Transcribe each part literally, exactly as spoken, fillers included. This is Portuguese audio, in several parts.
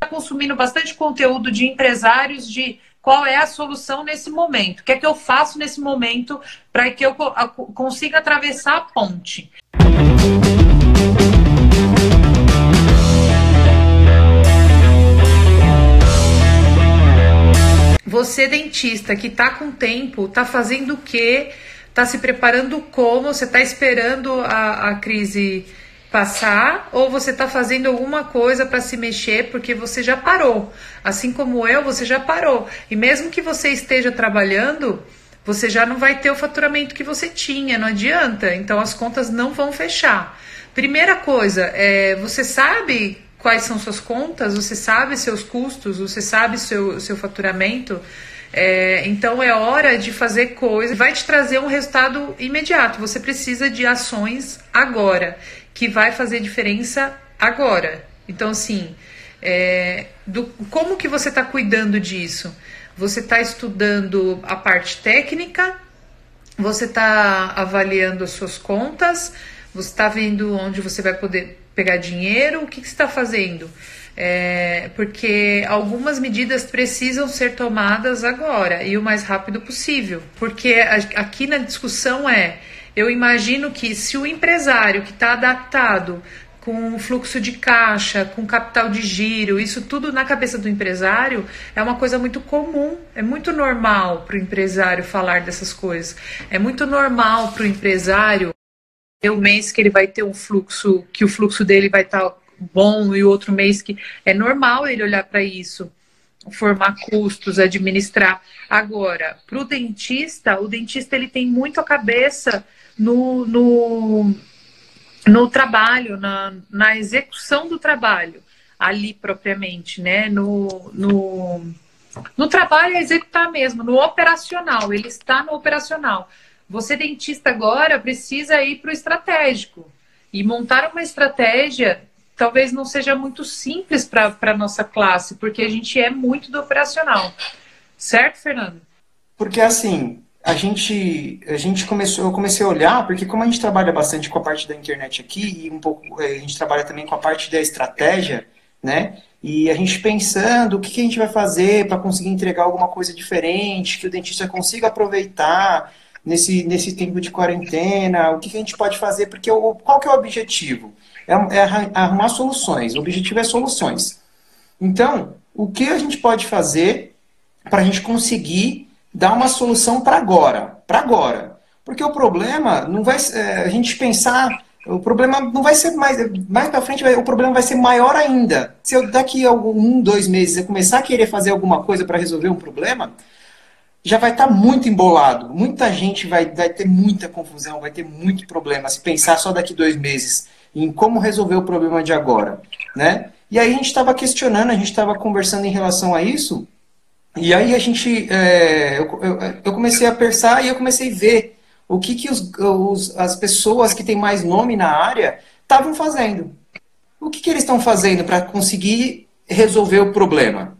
consumindo bastante conteúdo de empresários de qual é a solução nesse momento. O que é que eu faço nesse momento para que eu consiga atravessar a ponte? Você, dentista, que está com tempo, está fazendo o quê? Está se preparando como? Você está esperando a, a crise passar? Ou você está fazendo alguma coisa para se mexer porque você já parou? Assim como eu, você já parou. E mesmo que você esteja trabalhando, você já não vai ter o faturamento que você tinha, não adianta. Então as contas não vão fechar. Primeira coisa, é, você sabe quais são suas contas, você sabe seus custos, você sabe seu, seu faturamento. É, então é hora de fazer coisas, vai te trazer um resultado imediato. Você precisa de ações agora, que vai fazer diferença agora. Então assim, é, do, como que você está cuidando disso? Você está estudando a parte técnica, você está avaliando as suas contas, você está vendo onde você vai poder pegar dinheiro, o que, que você está fazendo? É, porque algumas medidas precisam ser tomadas agora e o mais rápido possível. Porque aqui na discussão é, eu imagino que se o empresário que está adaptado com fluxo de caixa, com capital de giro, isso tudo na cabeça do empresário é uma coisa muito comum, é muito normal para o empresário falar dessas coisas. É muito normal para o empresário o mês que ele vai ter um fluxo, que o fluxo dele vai estar bom e o outro mês que... É normal ele olhar para isso, formar custos, administrar. Agora, para o dentista, o dentista ele tem muito a cabeça no, no, no trabalho, na, na execução do trabalho, ali propriamente, né? No, no, no trabalho é executar mesmo, no operacional, ele está no operacional. Você, dentista, agora precisa ir para o estratégico. E montar uma estratégia talvez não seja muito simples para a nossa classe, porque a gente é muito do operacional. Certo, Fernando? Porque, assim, a gente, a gente começou, eu comecei a olhar, porque como a gente trabalha bastante com a parte da internet aqui, e um pouco, a gente trabalha também com a parte da estratégia, né? E a gente pensando o que, que a gente vai fazer para conseguir entregar alguma coisa diferente, que o dentista consiga aproveitar nesse, nesse tempo de quarentena, o que, que a gente pode fazer, porque o, qual que é o objetivo? É, é arrumar soluções, o objetivo é soluções. Então, o que a gente pode fazer para a gente conseguir dar uma solução para agora, para agora? Porque o problema não vai é, a gente pensar, o problema não vai ser mais, mais para frente, vai, o problema vai ser maior ainda. Se eu daqui a um, dois meses eu começar a querer fazer alguma coisa para resolver um problema, já vai estar muito embolado. Muita gente vai, vai ter muita confusão, vai ter muito problema se pensar só daqui dois meses em como resolver o problema de agora, né? E aí a gente estava questionando, a gente estava conversando em relação a isso, e aí a gente, é, eu, eu, eu comecei a pensar e eu comecei a ver o que, que os, os, as pessoas que têm mais nome na área estavam fazendo. O que, que eles estão fazendo para conseguir resolver o problema?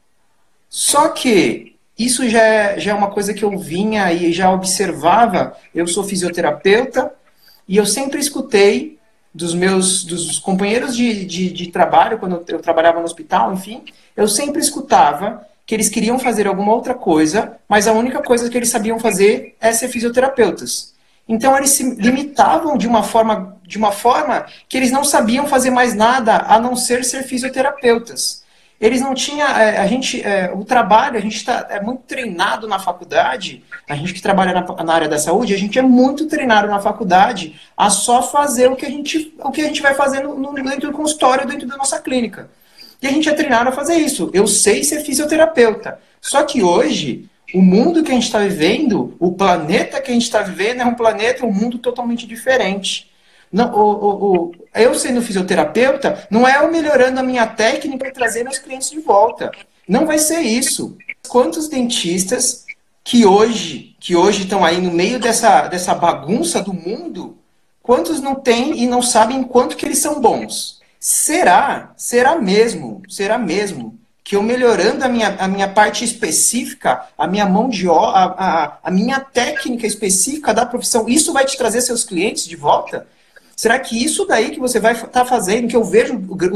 Só que isso já é, já é uma coisa que eu vinha e já observava. Eu sou fisioterapeuta e eu sempre escutei dos meus dos companheiros de, de, de trabalho, quando eu trabalhava no hospital, enfim, eu sempre escutava que eles queriam fazer alguma outra coisa, mas a única coisa que eles sabiam fazer é ser fisioterapeutas. Então eles se limitavam de uma forma, de uma forma que eles não sabiam fazer mais nada a não ser ser fisioterapeutas. Eles não tinham, a gente, o trabalho, a gente tá, é muito treinado na faculdade, a gente que trabalha na, na área da saúde, a gente é muito treinado na faculdade a só fazer o que a gente, o que a gente vai fazer no, no, dentro do consultório, dentro da nossa clínica. E a gente é treinado a fazer isso. Eu sei ser fisioterapeuta. Só que hoje, o mundo que a gente está vivendo, o planeta que a gente está vivendo é um planeta, um mundo totalmente diferente. Não, o, o, o, eu sendo fisioterapeuta, não é eu melhorando a minha técnica e trazendo os clientes de volta. Não vai ser isso. Quantos dentistas que hoje, que hoje estão aí no meio dessa, dessa bagunça do mundo, quantos não têm e não sabem quanto que eles são bons? Será? Será mesmo? Será mesmo que eu melhorando a minha, a minha parte específica, a minha mão de obra, a, a, a minha técnica específica da profissão, isso vai te trazer seus clientes de volta? Será que isso daí que você vai estar tá fazendo, que eu vejo os,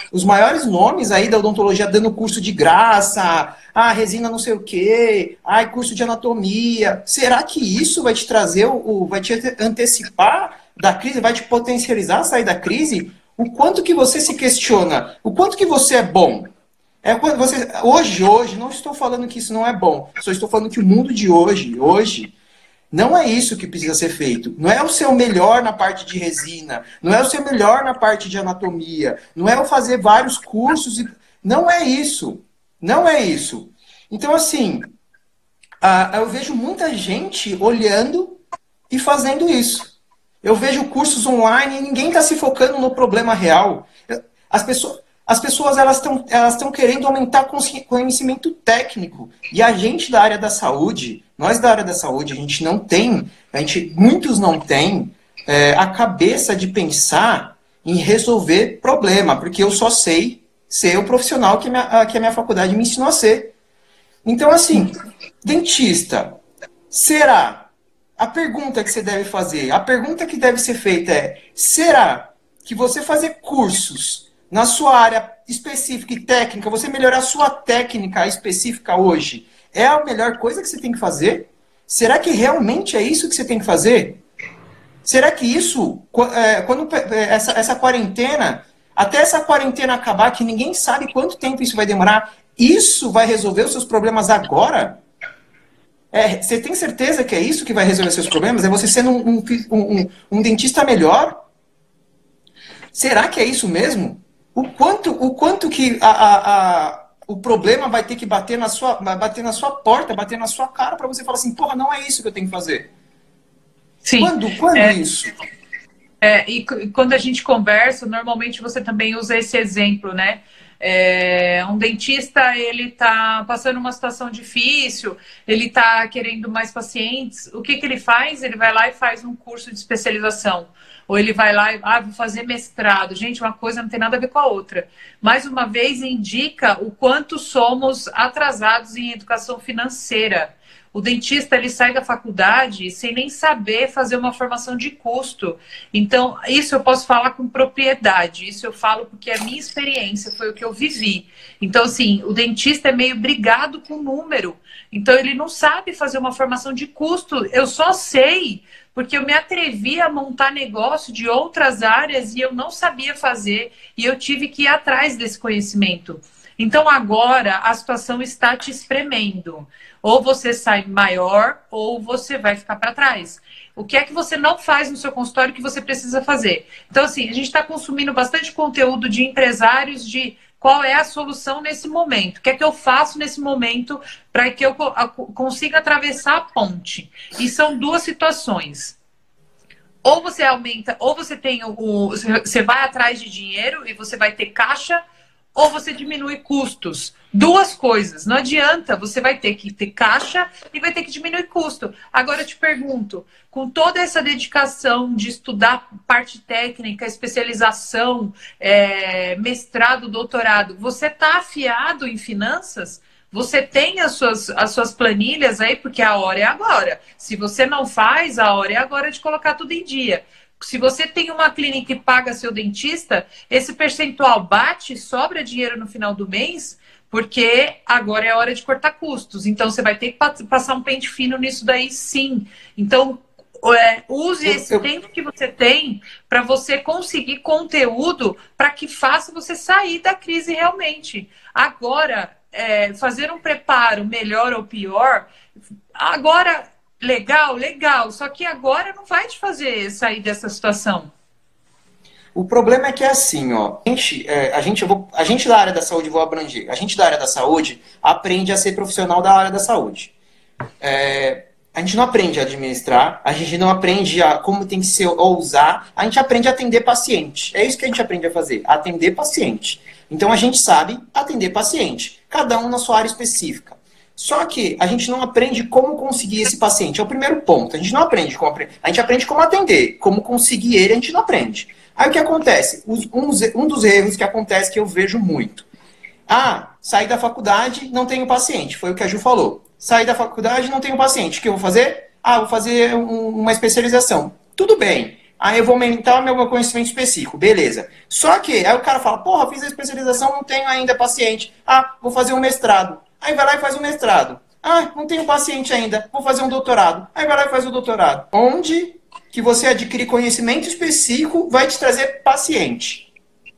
os maiores nomes aí da odontologia dando curso de graça, ah, resina não sei o quê, ah, curso de anatomia. Será que isso vai te trazer, o, vai te antecipar da crise, vai te potencializar a sair da crise? O quanto que você se questiona, o quanto que você é bom? É quando você, hoje, hoje, não estou falando que isso não é bom, só estou falando que o mundo de hoje, hoje, não é isso que precisa ser feito. Não é o seu melhor na parte de resina, não é o seu melhor na parte de anatomia, não é o fazer vários cursos, e... não é isso, não é isso. Então, assim, eu vejo muita gente olhando e fazendo isso. Eu vejo cursos online e ninguém está se focando no problema real. As pessoas... As pessoas elas estão elas estão querendo aumentar conhecimento técnico. E a gente da área da saúde, nós da área da saúde, a gente não tem, a gente, muitos não têm é, a cabeça de pensar em resolver problema, porque eu só sei ser o profissional que a minha, que a minha faculdade me ensinou a ser. Então, assim, dentista, será? A pergunta que você deve fazer, a pergunta que deve ser feita é, será que você fazer cursos na sua área específica e técnica, você melhorar a sua técnica específica hoje, é a melhor coisa que você tem que fazer? Será que realmente é isso que você tem que fazer? Será que isso, quando essa, essa quarentena, até essa quarentena acabar, que ninguém sabe quanto tempo isso vai demorar, isso vai resolver os seus problemas agora? É, você tem certeza que é isso que vai resolver os seus problemas? É você sendo um, um, um, um dentista melhor? Será que é isso mesmo? O quanto, o quanto que a, a, a, o problema vai ter que bater na sua, bater na sua porta, bater na sua cara para você falar assim, porra, não é isso que eu tenho que fazer. Sim. Quando, quando é, isso? É, e quando a gente conversa, normalmente você também usa esse exemplo, né? É, um dentista, ele tá passando uma situação difícil, ele tá querendo mais pacientes, o que que ele faz? Ele vai lá e faz um curso de especialização. Ou ele vai lá e, ah, vou fazer mestrado. Gente, uma coisa não tem nada a ver com a outra. Mais uma vez, indica o quanto somos atrasados em educação financeira. O dentista, ele sai da faculdade sem nem saber fazer uma formação de custo. Então, isso eu posso falar com propriedade. Isso eu falo porque é a minha experiência, foi o que eu vivi. Então, assim, o dentista é meio brigado com o número. Então, ele não sabe fazer uma formação de custo. Eu só sei porque eu me atrevi a montar negócio de outras áreas e eu não sabia fazer. E eu tive que ir atrás desse conhecimento. Então, agora, a situação está te espremendo. Ou você sai maior, ou você vai ficar para trás. O que é que você não faz no seu consultório que você precisa fazer? Então, assim, a gente está consumindo bastante conteúdo de empresários de qual é a solução nesse momento. O que é que eu faço nesse momento para que eu consiga atravessar a ponte? E são duas situações. Ou você aumenta, ou você tem o. Você vai atrás de dinheiro e você vai ter caixa, ou você diminui custos. Duas coisas. Não adianta, você vai ter que ter caixa e vai ter que diminuir custo. Agora eu te pergunto, com toda essa dedicação de estudar parte técnica, especialização, é, mestrado, doutorado, você está afiado em finanças? Você tem as suas, as suas planilhas aí, porque a hora é agora. Se você não faz, a hora é agora de colocar tudo em dia. Se você tem uma clínica e paga seu dentista, esse percentual bate, sobra dinheiro no final do mês, porque agora é a hora de cortar custos. Então, você vai ter que passar um pente fino nisso daí, sim. Então, é, use esse eu... tempo que você tem para você conseguir conteúdo para que faça você sair da crise realmente. Agora, é, fazer um preparo melhor ou pior, agora... Legal, legal. Só que agora não vai te fazer sair dessa situação. O problema é que é assim, ó. A gente, é, a, gente, eu vou, a gente da área da saúde, vou abranger. A gente da área da saúde aprende a ser profissional da área da saúde. É, a gente não aprende a administrar, a gente não aprende a como tem que ser ou usar, a gente aprende a atender paciente. É isso que a gente aprende a fazer, atender paciente. Então a gente sabe atender paciente, cada um na sua área específica. Só que a gente não aprende como conseguir esse paciente. É o primeiro ponto. A gente não aprende como aprender. A gente aprende como atender. Como conseguir ele, a gente não aprende. Aí o que acontece? Um dos erros que acontece que eu vejo muito. Ah, saí da faculdade, não tenho paciente. Foi o que a Ju falou. Saí da faculdade, não tenho paciente. O que eu vou fazer? Ah, vou fazer um, uma especialização. Tudo bem. Aí eu vou aumentar o meu conhecimento específico, beleza. Só que aí o cara fala, porra, fiz a especialização, não tenho ainda paciente. Ah, vou fazer um mestrado. Aí vai lá e faz um mestrado. Ah, não tenho paciente ainda, vou fazer um doutorado. Aí vai lá e faz o doutorado. Onde que você adquirir conhecimento específico vai te trazer paciente.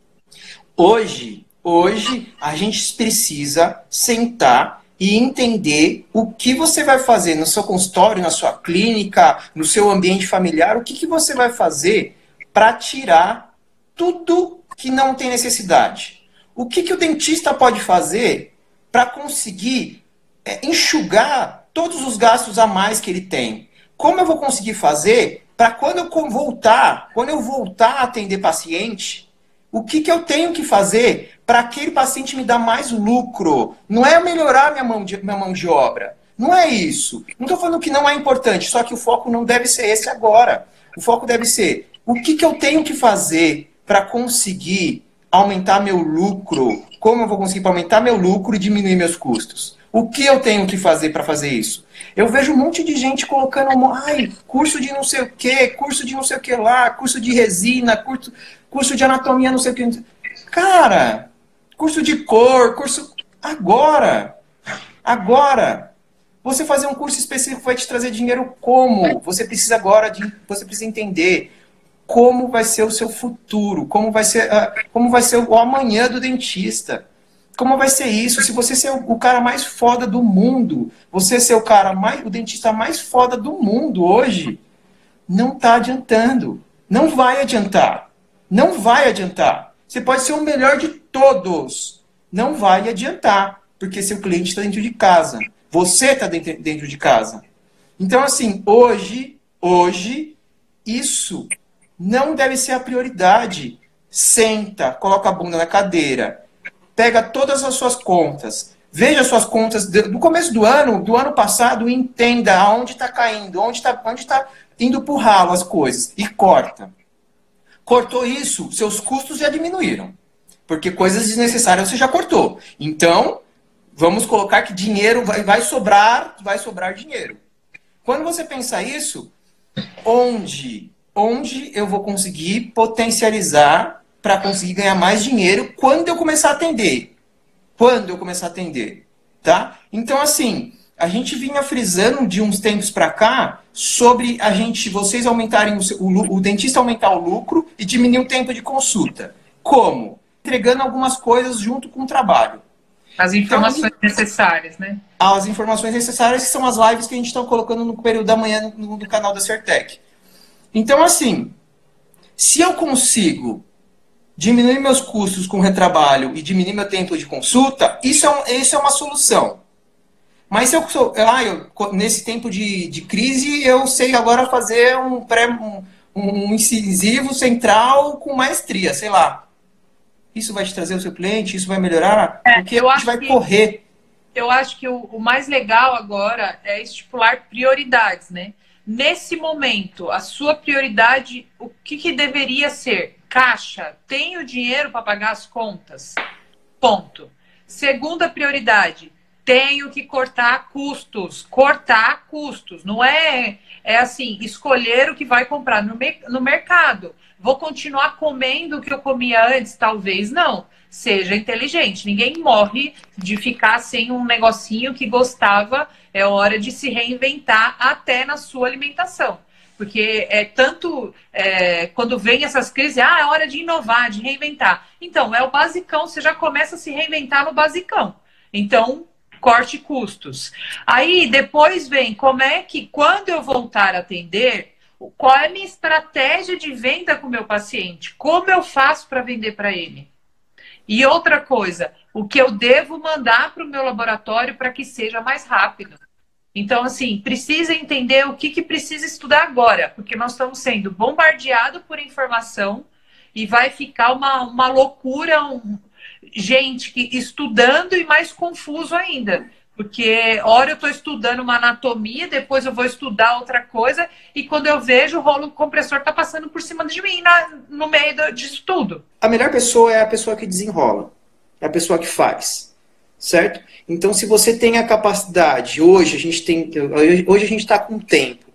Hoje, hoje a gente precisa sentar e entender o que você vai fazer no seu consultório, na sua clínica, no seu ambiente familiar, o que, que você vai fazer para tirar tudo que não tem necessidade. O que, que o dentista pode fazer para conseguir é, enxugar todos os gastos a mais que ele tem. Como eu vou conseguir fazer para quando eu voltar, quando eu voltar a atender paciente, o que, que eu tenho que fazer para aquele paciente me dar mais lucro? Não é melhorar minha mão de, minha mão de obra. Não é isso. Não estou falando que não é importante, só que o foco não deve ser esse agora. O foco deve ser o que, que eu tenho que fazer para conseguir aumentar meu lucro? Como eu vou conseguir aumentar meu lucro e diminuir meus custos? O que eu tenho que fazer para fazer isso? Eu vejo um monte de gente colocando, ai, curso de não sei o que, curso de não sei o que lá, curso de resina, curso, curso de anatomia, não sei o que. Cara, curso de cor, curso... Agora, agora, você fazer um curso específico vai te trazer dinheiro como? Você precisa agora, de, você precisa entender como vai ser o seu futuro, como vai ser, uh, como vai ser o amanhã do dentista. Como vai ser isso? Se você ser o cara mais foda do mundo, você ser o cara mais, o dentista mais foda do mundo hoje, não está adiantando. Não vai adiantar. Não vai adiantar. Você pode ser o melhor de todos. Não vai adiantar, porque seu cliente está dentro de casa. Você está dentro, dentro de casa. Então, assim, hoje, hoje, isso não deve ser a prioridade. Senta, coloca a bunda na cadeira. Pega todas as suas contas, veja as suas contas do começo do ano, do ano passado, e entenda aonde está caindo, onde está onde tá indo pro ralo as coisas, e corta. Cortou isso, seus custos já diminuíram, porque coisas desnecessárias você já cortou. Então, vamos colocar que dinheiro vai, vai sobrar, vai sobrar dinheiro. Quando você pensa isso, onde, onde eu vou conseguir potencializar para conseguir ganhar mais dinheiro quando eu começar a atender. Quando eu começar a atender. Tá? Então, assim, a gente vinha frisando de uns tempos para cá sobre a gente, vocês aumentarem, o, o, o dentista aumentar o lucro e diminuir o tempo de consulta. Como? Entregando algumas coisas junto com o trabalho. As informações então, necessárias, né? As informações necessárias, que são as lives que a gente está colocando no período da manhã no, no canal da Certec. Então, assim, se eu consigo diminuir meus custos com retrabalho e diminuir meu tempo de consulta, isso é, um, isso é uma solução. Mas se eu sou, ah, eu, nesse tempo de, de crise, eu sei agora fazer um, pré, um, um incisivo central com maestria, sei lá. Isso vai te trazer o seu cliente? Isso vai melhorar? É, porque eu a gente acho vai que, correr. Eu acho que o, o mais legal agora é estipular prioridades, né? Nesse momento, a sua prioridade, o que, que deveria ser? Caixa, tenho dinheiro para pagar as contas? Ponto. Segunda prioridade, tenho que cortar custos. Cortar custos. Não é, é assim, escolher o que vai comprar no, no mercado. Vou continuar comendo o que eu comia antes? Talvez não. Seja inteligente. Ninguém morre de ficar sem um negocinho que gostava. É hora de se reinventar até na sua alimentação. Porque é tanto, é, quando vem essas crises, ah, é hora de inovar, de reinventar. Então, é o basicão, você já começa a se reinventar no basicão. Então, corte custos. Aí, depois vem, como é que, quando eu voltar a atender, qual é a minha estratégia de venda com o meu paciente? Como eu faço para vender para ele? E outra coisa, o que eu devo mandar para o meu laboratório para que seja mais rápido. Então, assim, precisa entender o que, que precisa estudar agora, porque nós estamos sendo bombardeados por informação e vai ficar uma, uma loucura, um, gente que, estudando e mais confuso ainda. Porque, hora eu estou estudando uma anatomia, depois eu vou estudar outra coisa, e quando eu vejo, o rolo compressor está passando por cima de mim na, no meio do, disso tudo. A melhor pessoa é a pessoa que desenrola, é a pessoa que faz. Certo? Então, se você tem a capacidade, hoje a gente tem, hoje a gente está com tempo,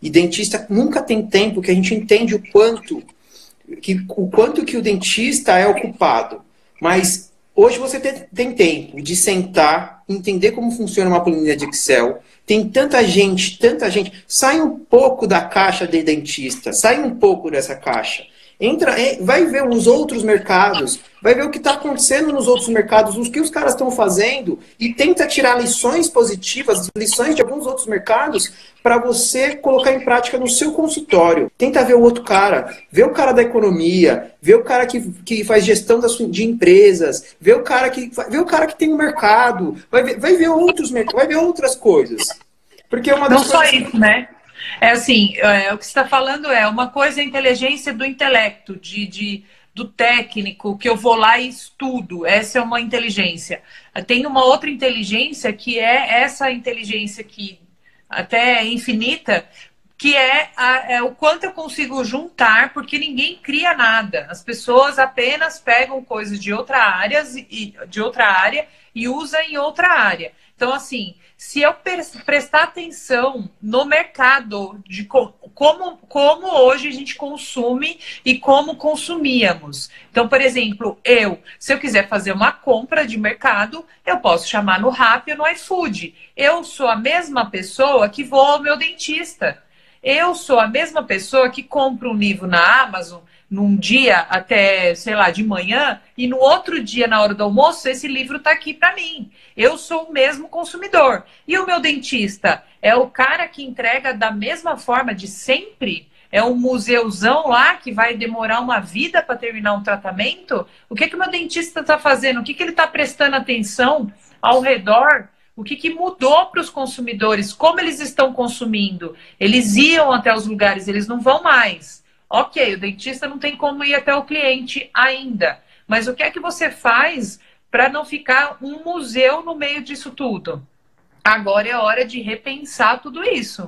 E dentista nunca tem tempo, que a gente entende o quanto que, o quanto que o dentista é ocupado. Mas hoje você tem, tem tempo de sentar, entender como funciona uma planilha de Excel. Tem tanta gente, tanta gente. Sai um pouco da caixa de dentista, sai um pouco dessa caixa. Entra, vai ver os outros mercados, vai ver o que está acontecendo nos outros mercados, o que os caras estão fazendo e tenta tirar lições positivas, lições de alguns outros mercados para você colocar em prática no seu consultório. Tenta ver o outro cara, vê o cara da economia, vê o cara que, que faz gestão das, de empresas, vê o cara que, vê o cara que tem um mercado, vai ver, vai ver outros mercados, vai ver outras coisas. Porque é uma das Não só coisas... isso, né? É assim, é, o que você está falando é uma coisa é a inteligência do intelecto, de, de, do técnico, que eu vou lá e estudo. Essa é uma inteligência. Tem uma outra inteligência que é essa inteligência que até é infinita, que é, a, é o quanto eu consigo juntar, porque ninguém cria nada. As pessoas apenas pegam coisas de outra área, e, de outra área e usam em outra área. Então, assim, se eu prestar atenção no mercado, de como, como hoje a gente consome e como consumíamos. Então, por exemplo, eu, se eu quiser fazer uma compra de mercado, eu posso chamar no Rappi ou no iFood. Eu sou a mesma pessoa que vou ao meu dentista. Eu sou a mesma pessoa que compra um livro na Amazon num dia até, sei lá, de manhã, e no outro dia, na hora do almoço, esse livro está aqui para mim. Eu sou o mesmo consumidor. E o meu dentista é o cara que entrega da mesma forma de sempre? É um museuzão lá que vai demorar uma vida para terminar um tratamento? O que que o meu dentista está fazendo? O que que ele está prestando atenção ao redor? O que que mudou para os consumidores? Como eles estão consumindo? Eles iam até os lugares, eles não vão mais. Ok, o dentista não tem como ir até o cliente ainda. Mas o que é que você faz para não ficar um museu no meio disso tudo? Agora é hora de repensar tudo isso.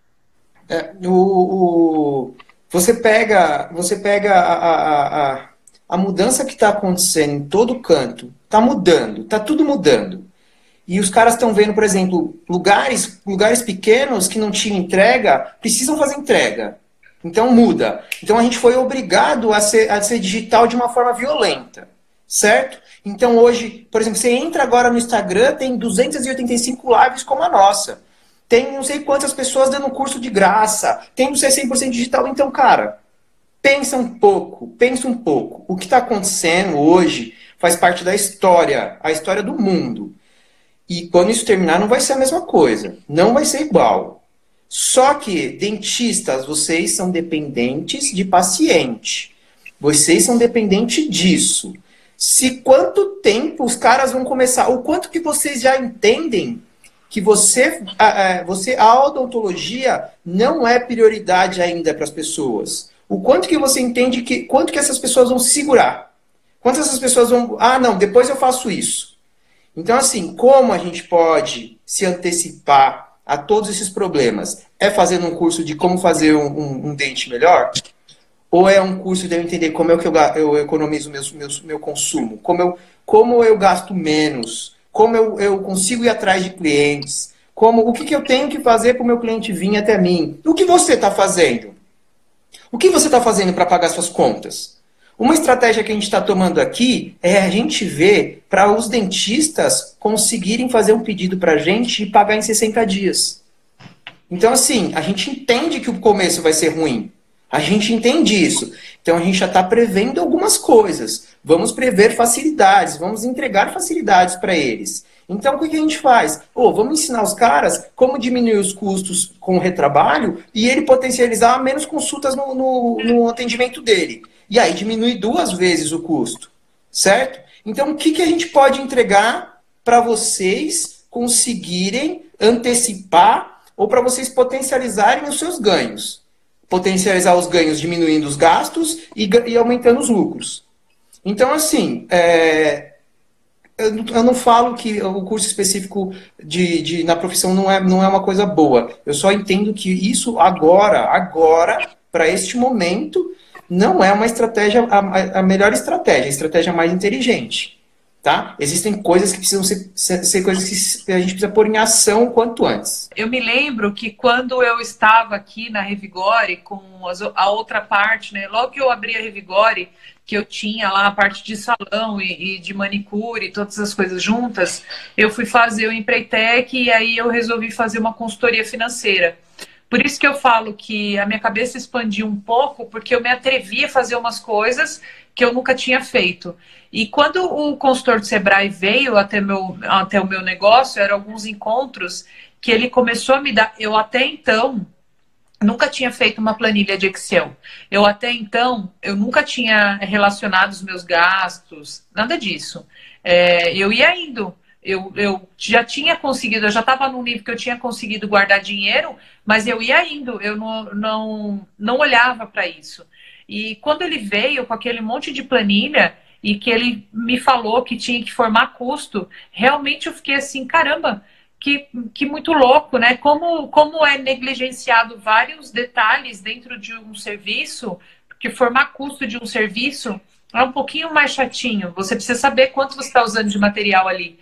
É, o, o, você pega, você pega a, a, a, a mudança que está acontecendo em todo canto. Está mudando, está tudo mudando. E os caras estão vendo, por exemplo, lugares, lugares pequenos que não tinham entrega, precisam fazer entrega. Então muda. Então a gente foi obrigado a ser, a ser digital de uma forma violenta, certo? Então hoje, por exemplo, você entra agora no Instagram, tem duzentas e oitenta e cinco lives como a nossa. Tem não sei quantas pessoas dando curso de graça. Tem não sei cem por cento digital. Então, cara, pensa um pouco, pensa um pouco. O que está acontecendo hoje faz parte da história, a história do mundo. E quando isso terminar não vai ser a mesma coisa. Não vai ser igual. Só que, dentistas, vocês são dependentes de paciente. Vocês são dependentes disso. Se quanto tempo os caras vão começar, ou quanto que vocês já entendem que você, a, a, você, a odontologia não é prioridade ainda para as pessoas. O quanto que você entende que, quanto que essas pessoas vão se segurar. Quantas essas pessoas vão, ah não, depois eu faço isso. Então assim, como a gente pode se antecipar a todos esses problemas? É fazendo um curso de como fazer um, um, um dente melhor? Ou é um curso de eu entender como é que eu, eu economizo meu, meu, meu consumo? Como eu, como eu gasto menos? Como eu, eu consigo ir atrás de clientes? Como, o que, que eu tenho que fazer para o meu cliente vir até mim? O que você está fazendo? O que você está fazendo para pagar suas contas? Uma estratégia que a gente está tomando aqui é a gente ver para os dentistas conseguirem fazer um pedido para a gente e pagar em sessenta dias. Então, assim, a gente entende que o começo vai ser ruim. A gente entende isso. Então, a gente já está prevendo algumas coisas. Vamos prever facilidades, vamos entregar facilidades para eles. Então, o que a gente faz? Oh, vamos ensinar os caras como diminuir os custos com o retrabalho e ele potencializar menos consultas no, no, no atendimento dele. E aí diminui duas vezes o custo, certo? Então, o que, que a gente pode entregar para vocês conseguirem antecipar ou para vocês potencializarem os seus ganhos? Potencializar os ganhos diminuindo os gastos e, e aumentando os lucros. Então, assim, é, eu, eu não falo que o curso específico de, de, na profissão não é, não é uma coisa boa. Eu só entendo que isso agora, agora, para este momento, não é uma estratégia, a, a melhor estratégia, a estratégia mais inteligente. tá? Existem coisas que precisam ser, ser, ser coisas que a gente precisa pôr em ação o quanto antes. Eu me lembro que quando eu estava aqui na Revigore, com a outra parte, né? Logo que eu abri a Revigore, que eu tinha lá a parte de salão e, e de manicure, todas as coisas juntas, eu fui fazer o Empreitec e aí eu resolvi fazer uma consultoria financeira. Por isso que eu falo que a minha cabeça expandiu um pouco, porque eu me atrevi a fazer umas coisas que eu nunca tinha feito. E quando o consultor do Sebrae veio até, meu, até o meu negócio, eram alguns encontros que ele começou a me dar. Eu até então nunca tinha feito uma planilha de Excel. Eu até então, eu nunca tinha relacionado os meus gastos, nada disso. É, eu ia indo. Eu, eu já tinha conseguido, eu já estava num nível que eu tinha conseguido guardar dinheiro, mas eu ia indo, eu não, não, não olhava para isso. E quando ele veio com aquele monte de planilha e que ele me falou que tinha que formar custo, realmente eu fiquei assim, caramba, que, que muito louco, né? Como, como é negligenciado vários detalhes dentro de um serviço, porque formar custo de um serviço é um pouquinho mais chatinho. Você precisa saber quanto você está usando de material ali.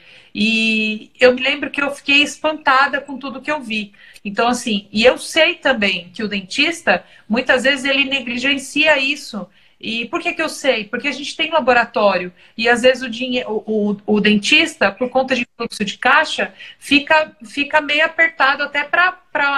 E eu me lembro que eu fiquei espantada com tudo que eu vi. Então, assim, e eu sei também que o dentista, muitas vezes, ele negligencia isso. E por que que eu sei? Porque a gente tem laboratório e, às vezes, o, dinhe o, o, o dentista, por conta de fluxo de caixa, fica, fica meio apertado até para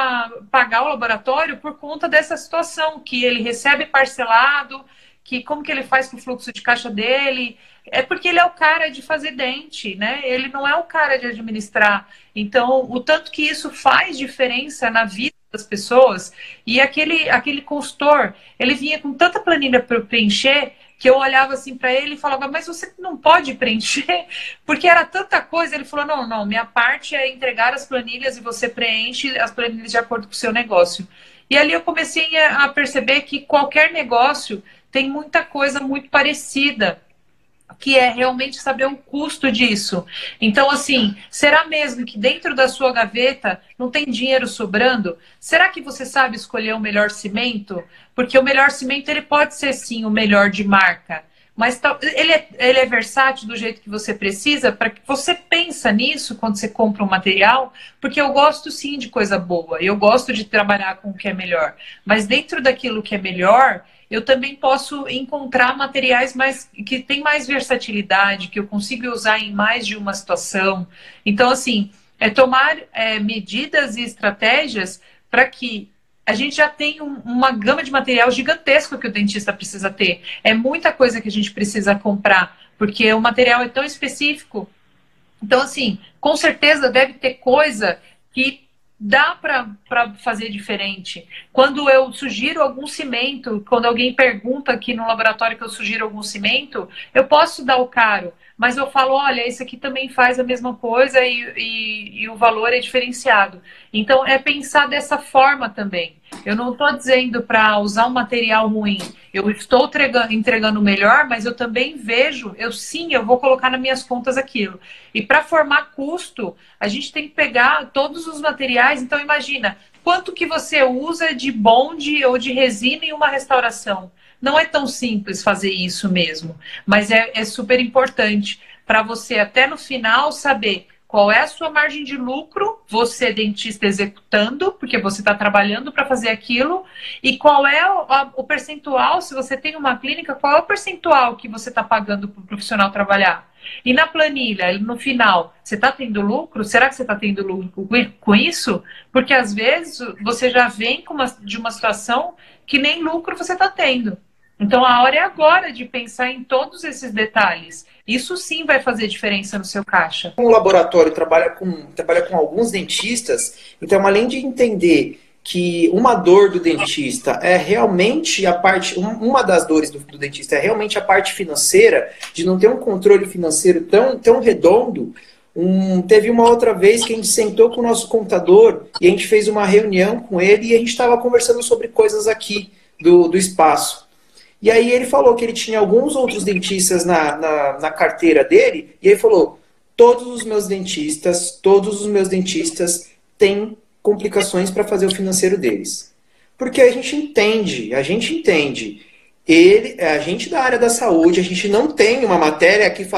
pagar o laboratório por conta dessa situação, que ele recebe parcelado, que como que ele faz com o fluxo de caixa dele. É porque ele é o cara de fazer dente, né? Ele não é o cara de administrar. Então, o tanto que isso faz diferença na vida das pessoas. E aquele, aquele consultor, ele vinha com tanta planilha para preencher que eu olhava assim para ele e falava, mas você não pode preencher? Porque era tanta coisa. Ele falou, não, não, minha parte é entregar as planilhas e você preenche as planilhas de acordo com o seu negócio. E ali eu comecei a perceber que qualquer negócio tem muita coisa muito parecida, que é realmente saber o custo disso. Então, assim, será mesmo que dentro da sua gaveta não tem dinheiro sobrando? Será que você sabe escolher o melhor cimento? Porque o melhor cimento, ele pode ser, sim, o melhor de marca. Mas ele é, ele é versátil do jeito que você precisa, para que você pensa nisso quando você compra um material, porque eu gosto, sim, de coisa boa. Eu gosto de trabalhar com o que é melhor. Mas dentro daquilo que é melhor, eu também posso encontrar materiais mais, que têm mais versatilidade, que eu consigo usar em mais de uma situação. Então, assim, é tomar é, medidas e estratégias para que a gente já tem um, uma gama de material gigantesco que o dentista precisa ter. É muita coisa que a gente precisa comprar, porque o material é tão específico. Então, assim, com certeza deve ter coisa que dá para fazer diferente. Quando eu sugiro algum cimento, quando alguém pergunta aqui no laboratório que eu sugiro algum cimento, eu posso dar o caro, mas eu falo, olha, esse aqui também faz a mesma coisa e, e, e o valor é diferenciado. Então, é pensar dessa forma também. Eu não estou dizendo para usar um material ruim. Eu estou entregando o melhor, mas eu também vejo, eu sim, eu vou colocar nas minhas contas aquilo. E para formar custo, a gente tem que pegar todos os materiais. Então, imagina, quanto que você usa de bonde ou de resina em uma restauração? Não é tão simples fazer isso mesmo, mas é, é super importante para você até no final saber qual é a sua margem de lucro, você dentista executando, porque você está trabalhando para fazer aquilo, e qual é o, a, o percentual, se você tem uma clínica, qual é o percentual que você está pagando para o profissional trabalhar? E na planilha, no final, você está tendo lucro? Será que você está tendo lucro com isso? Porque às vezes você já vem com uma, de uma situação que nem lucro você está tendo. Então a hora é agora de pensar em todos esses detalhes. Isso sim vai fazer diferença no seu caixa. O laboratório trabalha com, trabalha com alguns dentistas, então além de entender que uma dor do dentista é realmente a parte, uma das dores do, do dentista é realmente a parte financeira, de não ter um controle financeiro tão, tão redondo. Um, teve uma outra vez que a gente sentou com o nosso contador e a gente fez uma reunião com ele e a gente estava conversando sobre coisas aqui do, do espaço. E aí ele falou que ele tinha alguns outros dentistas na, na, na carteira dele, e ele falou, todos os meus dentistas, todos os meus dentistas têm complicações para fazer o financeiro deles. Porque a gente entende, a gente entende, ele, a gente da área da saúde, a gente não tem uma matéria que fala,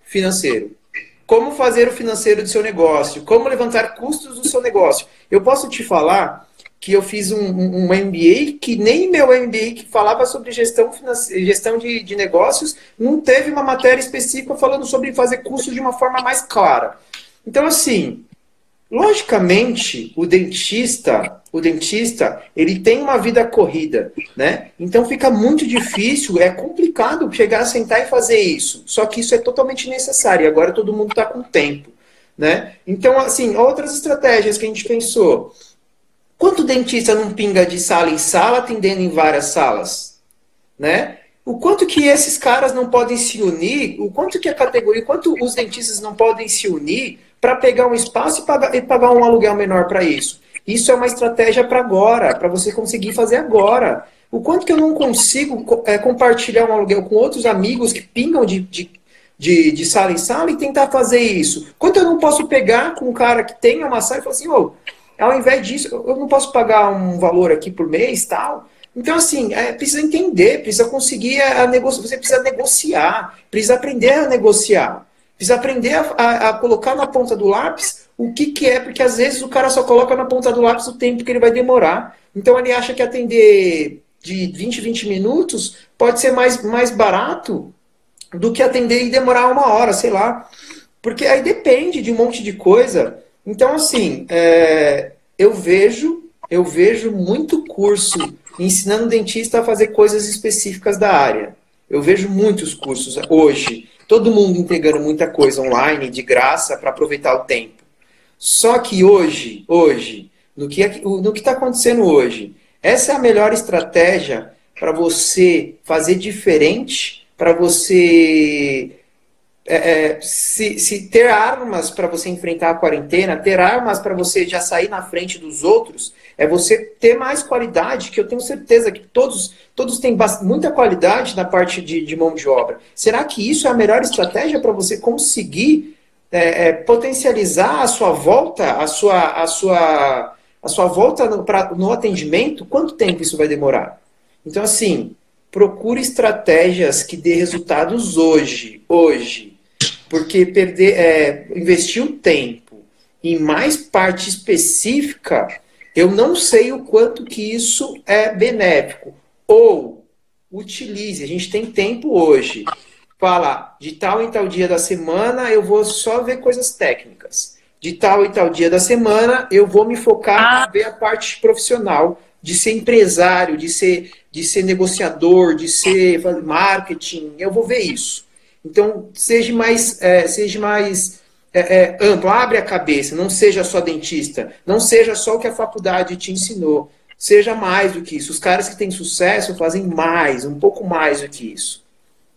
financeiro. Como fazer o financeiro do seu negócio, como levantar custos do seu negócio. Eu posso te falar que eu fiz um, um, um M B A que nem meu M B A que falava sobre gestão, gestão de, de negócios não teve uma matéria específica falando sobre fazer custos de uma forma mais clara. Então, assim, logicamente, o dentista, o dentista, ele tem uma vida corrida, né? Então fica muito difícil, é complicado chegar, sentar e fazer isso. Só que isso é totalmente necessário. E agora todo mundo está com tempo, né? Então, assim, outras estratégias que a gente pensou. Quanto dentista não pinga de sala em sala, atendendo em várias salas, né? O quanto que esses caras não podem se unir, o quanto que a categoria, o quanto os dentistas não podem se unir para pegar um espaço e pagar, e pagar um aluguel menor para isso. Isso é uma estratégia para agora, para você conseguir fazer agora. O quanto que eu não consigo é, compartilhar um aluguel com outros amigos que pingam de, de, de, de sala em sala e tentar fazer isso? Quanto eu não posso pegar com um cara que tenha uma sala e falar assim, ô, ao invés disso, eu não posso pagar um valor aqui por mês, tal. Então, assim, é, precisa entender, precisa conseguir a negociar, você precisa negociar, precisa aprender a negociar, precisa aprender a, a, a colocar na ponta do lápis o que, que é, porque às vezes o cara só coloca na ponta do lápis o tempo que ele vai demorar. Então ele acha que atender de vinte, vinte minutos pode ser mais, mais barato do que atender e demorar uma hora, sei lá. Porque aí depende de um monte de coisa. Então, assim, é, eu vejo, eu vejo muito curso ensinando dentista a fazer coisas específicas da área. Eu vejo muitos cursos hoje, todo mundo entregando muita coisa online, de graça, para aproveitar o tempo. Só que hoje, hoje, no que no que está acontecendo hoje, essa é a melhor estratégia para você fazer diferente, para você... É, é, se, se ter armas para você enfrentar a quarentena, ter armas para você já sair na frente dos outros, é você ter mais qualidade, que eu tenho certeza que todos, todos têm muita qualidade na parte de, de mão de obra. Será que isso é a melhor estratégia para você conseguir é, é, potencializar a sua volta, a sua, a sua, a sua volta no, pra, no atendimento? Quanto tempo isso vai demorar? Então, assim, procure estratégias que dê resultados hoje, hoje. Porque perder, é, investir um tempo em mais parte específica, eu não sei o quanto que isso é benéfico. Ou utilize, a gente tem tempo hoje. Fala, de tal em tal dia da semana eu vou só ver coisas técnicas. De tal e tal dia da semana eu vou me focar ah. em ver a parte profissional, de ser empresário, de ser, de ser negociador, de ser marketing, eu vou ver isso. Então, seja mais, é, seja mais é, é, amplo, abre a cabeça, não seja só dentista, não seja só o que a faculdade te ensinou, seja mais do que isso. Os caras que têm sucesso fazem mais, um pouco mais do que isso.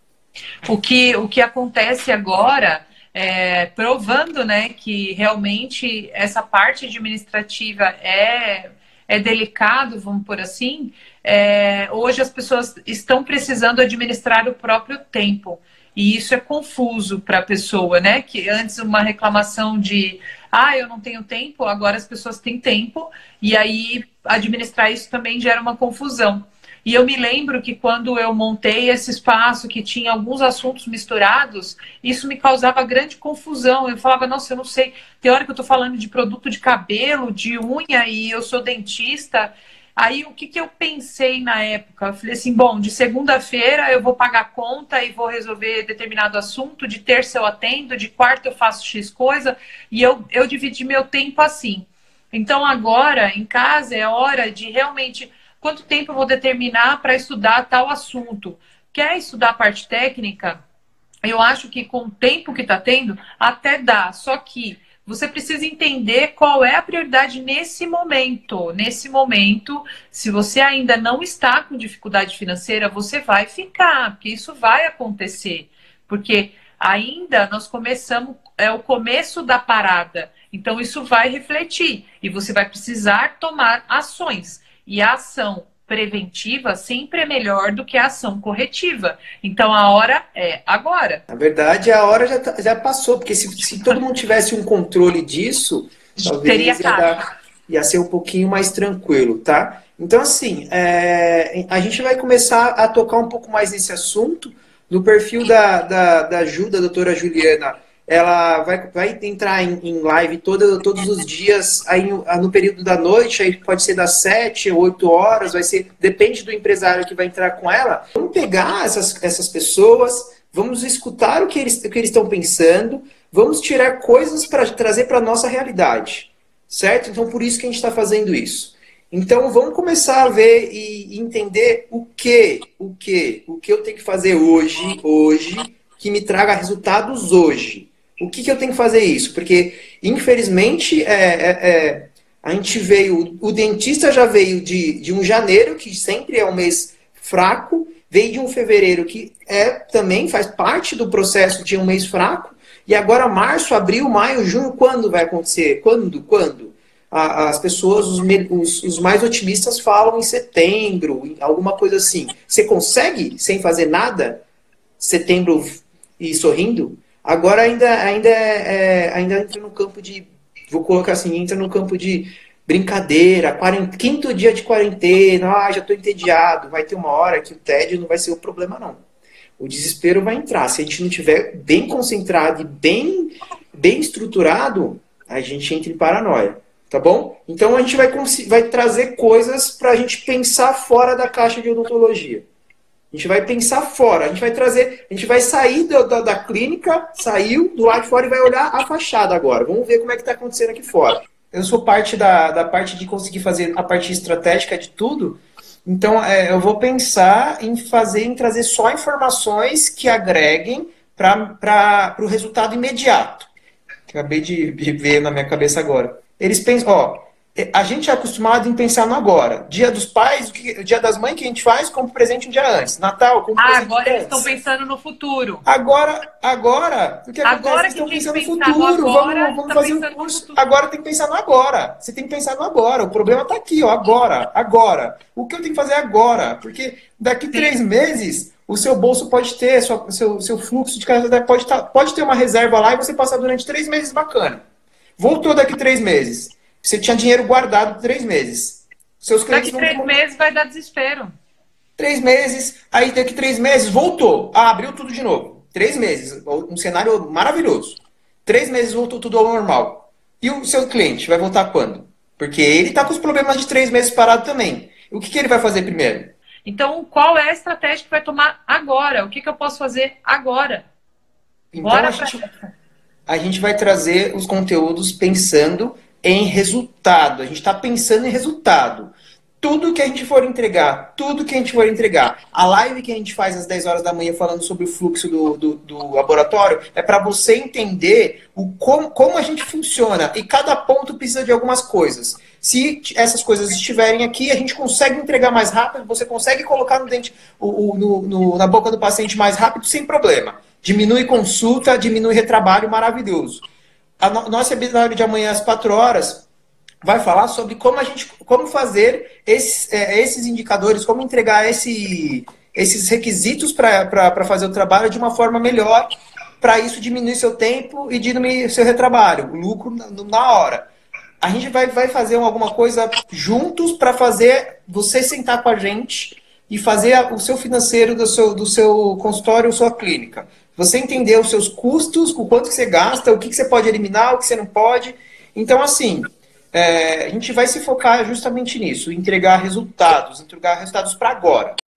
O que, o que acontece agora, é, provando, né, que realmente essa parte administrativa é, é delicado, vamos por assim, é, hoje as pessoas estão precisando administrar o próprio tempo. E isso é confuso para a pessoa, né? Que antes uma reclamação de ah, eu não tenho tempo, agora as pessoas têm tempo, e aí administrar isso também gera uma confusão. E eu me lembro que quando eu montei esse espaço que tinha alguns assuntos misturados, isso me causava grande confusão. Eu falava, nossa, eu não sei, tem hora que eu estou falando de produto de cabelo, de unha, e eu sou dentista. Aí, o que, que eu pensei na época? Eu falei assim, bom, de segunda-feira eu vou pagar a conta e vou resolver determinado assunto, de terça eu atendo, de quarta eu faço X coisa, e eu, eu dividi meu tempo assim. Então, agora, em casa, é hora de realmente... Quanto tempo eu vou determinar para estudar tal assunto? Quer estudar a parte técnica? Eu acho que com o tempo que está tendo, até dá, só que... Você precisa entender qual é a prioridade nesse momento. Nesse momento, se você ainda não está com dificuldade financeira, você vai ficar, porque isso vai acontecer. Porque ainda nós começamos, é o começo da parada. Então, isso vai refletir. E você vai precisar tomar ações. E a ação preventiva sempre é melhor do que a ação corretiva. Então, a hora é agora. Na verdade, a hora já, já passou, porque se, se todo mundo tivesse um controle disso, talvez ia, dar, ia ser um pouquinho mais tranquilo, tá? Então, assim, é, a gente vai começar a tocar um pouco mais nesse assunto, no perfil da, da, da Ju, da doutora Juliana, ela vai, vai entrar em, em live todo, todos os dias, aí no, no período da noite, aí pode ser das sete, oito horas, vai ser, depende do empresário que vai entrar com ela. Vamos pegar essas, essas pessoas, vamos escutar o que eles, o que eles estão pensando, vamos tirar coisas para trazer para a nossa realidade, certo? Então, por isso que a gente está fazendo isso. Então, vamos começar a ver e entender o que, o que, o que eu tenho que fazer hoje, hoje, que me traga resultados hoje. O que, que eu tenho que fazer isso? Porque, infelizmente, é, é, é, a gente veio, o dentista já veio de, de um janeiro, que sempre é um mês fraco, veio de um fevereiro, que é, também faz parte do processo de um mês fraco, e agora março, abril, maio, junho, quando vai acontecer? Quando? Quando? As pessoas, os, os, os mais otimistas falam em setembro, em alguma coisa assim. Você consegue, sem fazer nada, setembro e sorrindo? Agora ainda, ainda, é, ainda entra no campo de, vou colocar assim, entra no campo de brincadeira, quarent... quinto dia de quarentena, ah, já estou entediado, vai ter uma hora que o tédio não vai ser o problema não. O desespero vai entrar. Se a gente não tiver bem concentrado e bem, bem estruturado, a gente entra em paranoia, tá bom? Então a gente vai, vai trazer coisas para a gente pensar fora da caixa de odontologia. A gente vai pensar fora, a gente vai trazer, a gente vai sair da, da, da clínica, saiu do lado de fora e vai olhar a fachada agora. Vamos ver como é que está acontecendo aqui fora. Eu sou parte da, da parte de conseguir fazer a parte estratégica de tudo, então é, eu vou pensar em fazer, em trazer só informações que agreguem para o resultado imediato. Acabei de, de ver na minha cabeça agora. Eles pensam, ó, a gente é acostumado em pensar no agora. Dia dos pais, o dia das mães que a gente faz como presente um dia antes. Natal, como ah, presente agora antes. Eles estão pensando no futuro. Agora, agora, o que acontece? Agora Eles estão que pensando no pensar futuro. no agora, vamos vamos tá fazer um curso. Agora tem que pensar no agora. Você tem que pensar no agora. O problema está aqui, ó, agora, agora. O que eu tenho que fazer agora? Porque daqui Sim. três meses, o seu bolso pode ter, o seu, seu fluxo de caixa pode, tá, pode ter uma reserva lá e você passar durante três meses bacana. Voltou daqui três meses. Você tinha dinheiro guardado três meses. Seus clientes daqui três não... meses vai dar desespero. Três meses, aí daqui três meses voltou. Ah, abriu tudo de novo. Três meses, um cenário maravilhoso. Três meses voltou tudo ao normal. E o seu cliente vai voltar quando? Porque ele está com os problemas de três meses parado também. O que, que ele vai fazer primeiro? Então, qual é a estratégia que vai tomar agora? O que, que eu posso fazer agora? Então, Bora a, gente, a gente vai trazer os conteúdos pensando em resultado. A gente está pensando em resultado. Tudo que a gente for entregar, tudo que a gente for entregar. A live que a gente faz às dez horas da manhã falando sobre o fluxo do, do, do laboratório é para você entender o como, como a gente funciona. E cada ponto precisa de algumas coisas. Se essas coisas estiverem aqui, a gente consegue entregar mais rápido, você consegue colocar no dente, o, o, no, no, na boca do paciente mais rápido, sem problema. Diminui consulta, diminui retrabalho, maravilhoso. A no, nossa webinar de amanhã às quatro horas vai falar sobre como a gente, como fazer esses, é, esses indicadores, como entregar esse, esses requisitos para fazer o trabalho de uma forma melhor, para isso diminuir seu tempo e diminuir seu retrabalho, o lucro na, na hora. A gente vai, vai fazer alguma coisa juntos para fazer você sentar com a gente e fazer o seu financeiro do seu, do seu consultório ou sua clínica. Você entender os seus custos, o quanto que você gasta, o que, que você pode eliminar, o que você não pode. Então, assim, é, a gente vai se focar justamente nisso, entregar resultados, entregar resultados para agora.